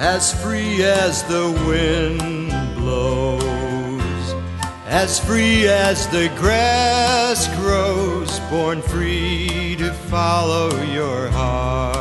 as free as the wind blows, as free as the grass grows, born free to follow your heart.